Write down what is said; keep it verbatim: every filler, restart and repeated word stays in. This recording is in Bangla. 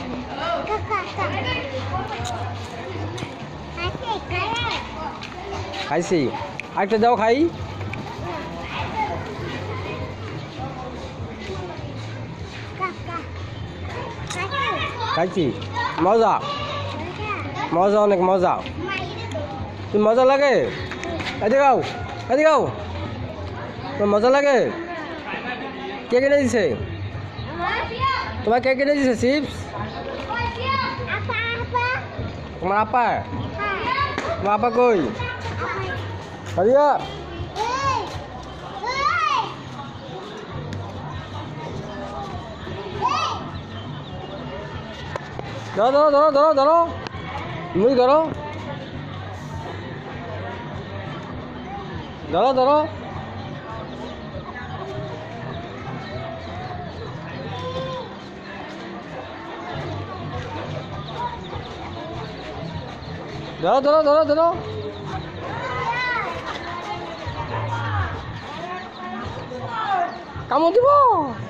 খাইছি আরেকটা দাও খাই। খাইছি মজা মজা অনেক মজা। তুমি মজা লাগে এদিকে আও এদিকে আও মজা লাগে। কে কিনে দিছে তোমার? কে কিনে দিছে চিপস? তোমার আপা? তোমার আপা কই? হারিয়া ধরো ধরো ধরো ধরো ধরো মুই ধরো ধরো ধরো ধরো ধরো ধরো ধরো কামড় দিব।